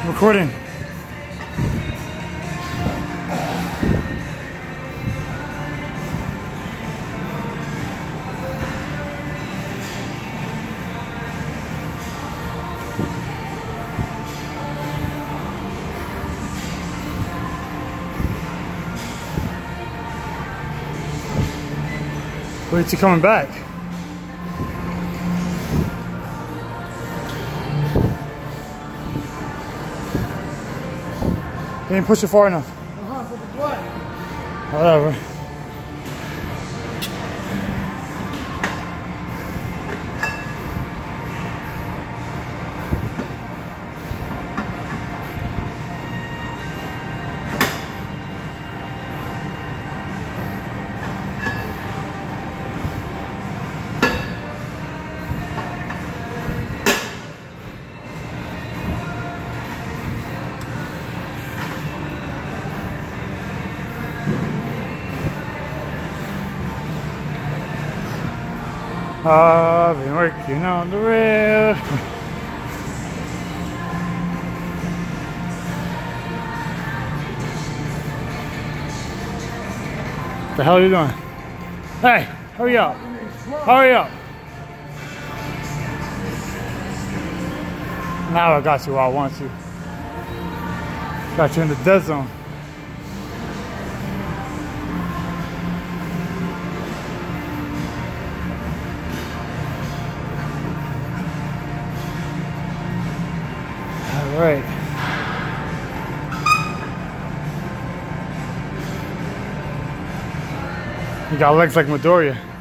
Recording. Wait, you coming back? You didn't push it far enough. Whatever. I've been working on the rail. The hell are you doing? Hey, hurry up. Hurry up. Now I got you where I want you. Got you in the dead zone. All right. You got legs like Midoriya.